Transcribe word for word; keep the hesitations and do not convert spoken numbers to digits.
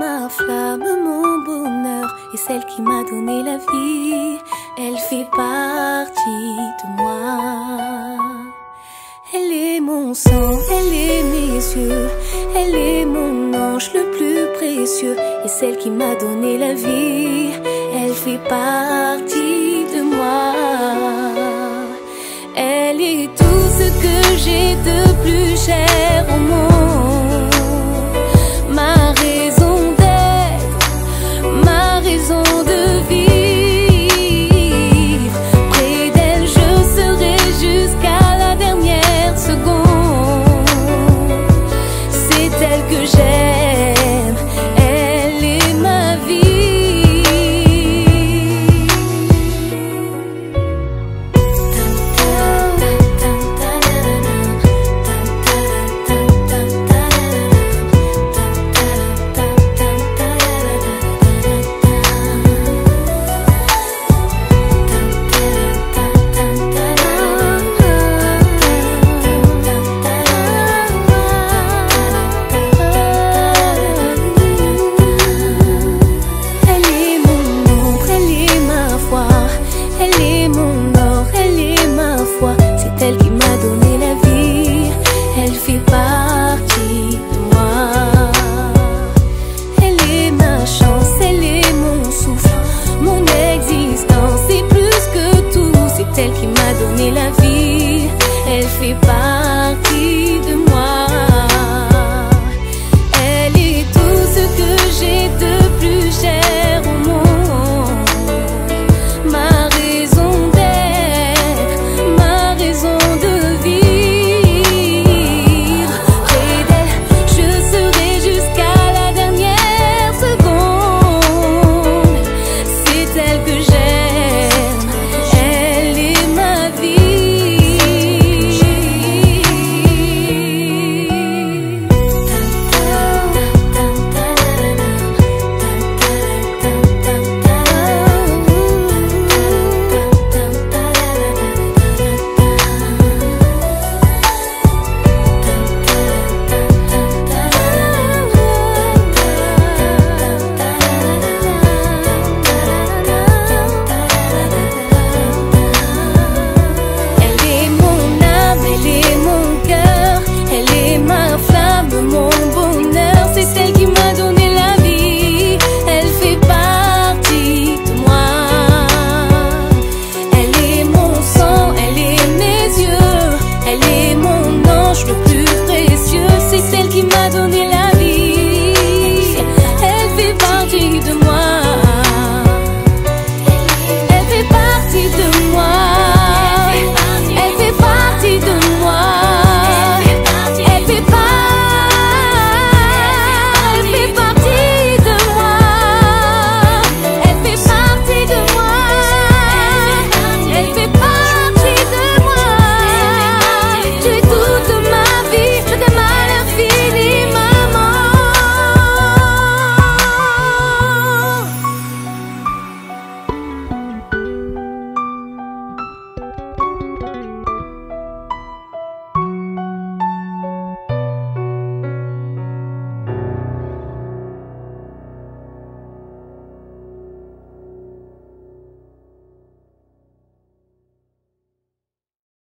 ma flamme, mon bonheur, et celle qui m'a donné la vie. Elle fait partie de moi. Elle est mon sang, elle est mes yeux, elle est mon ange le plus précieux, et celle qui m'a donné la vie. Elle fait partie de moi. Elle est tout ce que j'ai de plus cher au monde.